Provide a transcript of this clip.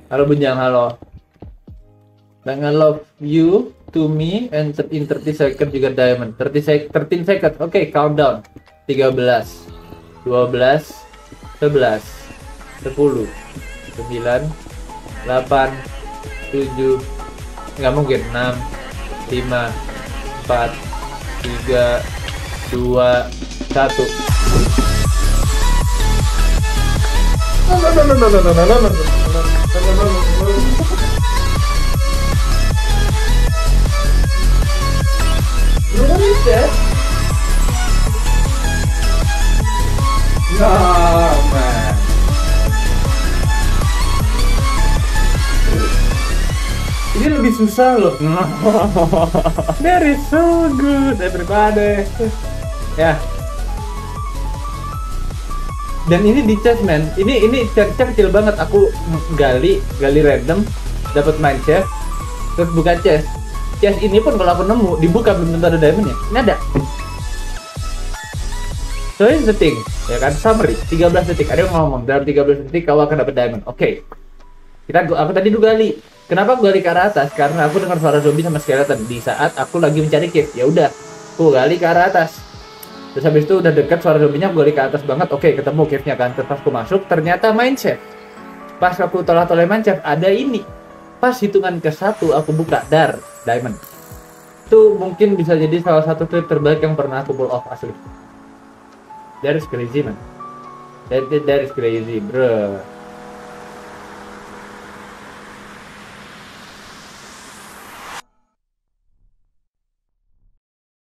Halo Bunjang, halo. Dengan love you to me and in 30 second juga diamond. 13 second. Oke, countdown. 13, 12, 11, 10, 9, 8, 7, nggak mungkin, 6, 5, 4, 3, 2, 1. What is that? No, man. Ini lebih susah loh. That is so good, everybody. Ya. Dan ini di chest, man. Ini chest kecil banget. Aku gali random, dapat mine chest, terus buka chest. Chest ini pun kalau aku nemu dibuka belum tentu ada diamondnya. Ini ada. So here's the thing, ya kan, summary 13 detik. Ada yang ngomong dalam 13 detik kau akan dapat diamond. Oke. Aku tadi dulu gali. Kenapa aku gali ke arah atas? Karena aku dengar suara zombie sama skeleton di saat aku lagi mencari cave. Ya udah, aku gali ke arah atas. Terus habis itu udah dekat suara zombinya, aku gali ke atas banget. Oke, ketemu cave-nya kan. Terus pas aku masuk, ternyata mine shaft. Pas aku tolak-tolak mine shaft, ada ini. Pas hitungan ke-1 aku buka diamond. Itu mungkin bisa jadi salah satu trip terbaik yang pernah aku pull off, asli. That is crazy, man. That is crazy, bro.